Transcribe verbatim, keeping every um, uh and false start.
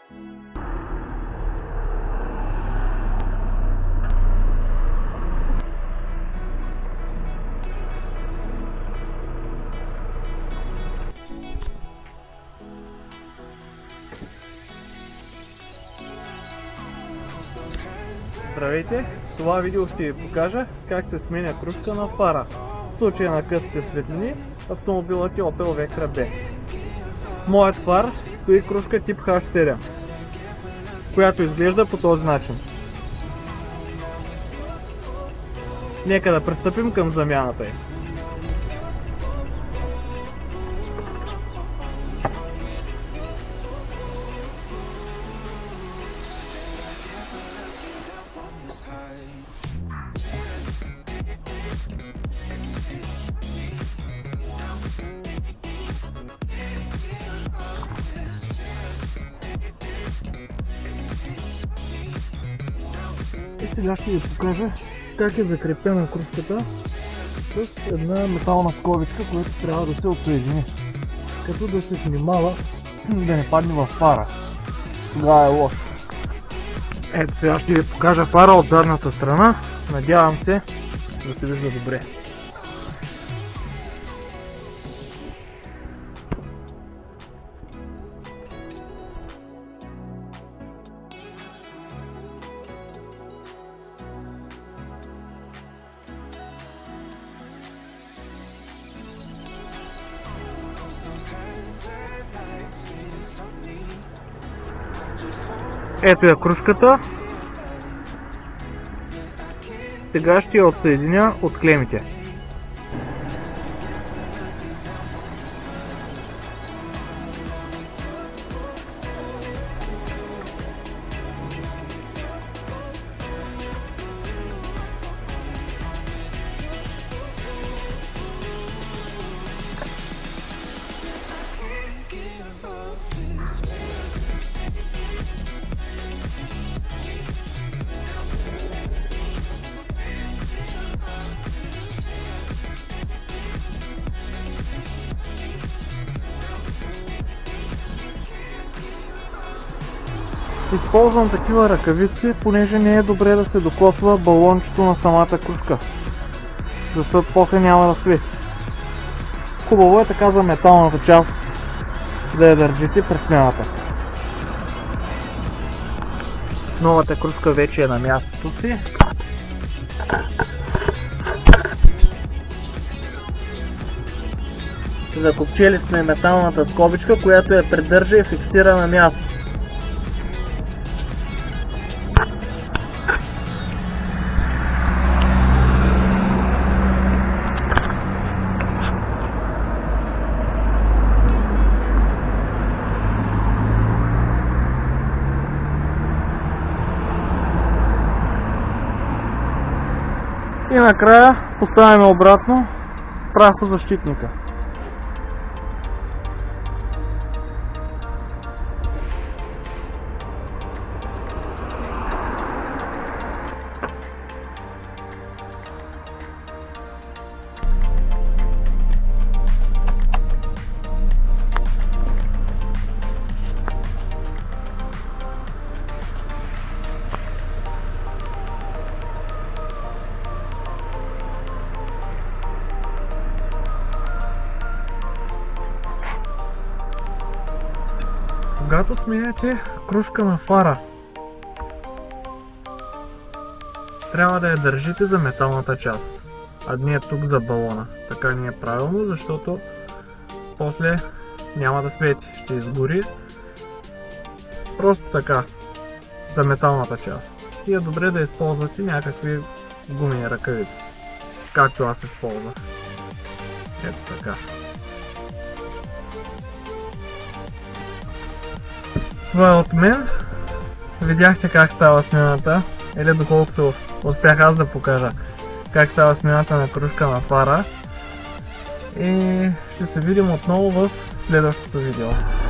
Здравейте! В това видео ще ви покажа как се сменя крушка на фара. В случая на късите светлини автомобилът е Opel Vectra B. В моят фар стои крушка тип H седем, която изглежда по този начин. Нека да пристъпим към замяната й. И сега ще ви покажа как е закрепена крушката с една метална скобичка, която трябва да се отсъедини, като да се внимава да не падне във фара. Това е лошо. Ето сега ще ви покажа фара от задната страна. Надявам се да се вижда добре. Ето я крушката. Сега ще я отсъединя от клемите. Използвам такива ръкавици, понеже не е добре да се докосва балончето на самата крушка, защото после няма да свети. Хубаво е така за металната част да я държите при смяната. Новата крушка вече е на мястото си. Закопчели сме металната скобичка, която я придържа и фиксира на място. И накрая поставяме обратно прахозащитника. Когато сменяте крушка на фара, трябва да я държите за металната част, а не тук за балона. Така не е правилно, защото после няма да свети, ще изгори. Просто така, за металната част. И е добре да използвате някакви гумени ръкавици, както аз използвах. Ето така. Това е от мен. Видяхте как става смяната, или доколкото успях аз да покажа как става смяната на крушка на фара. И ще се видим отново в следващото видео.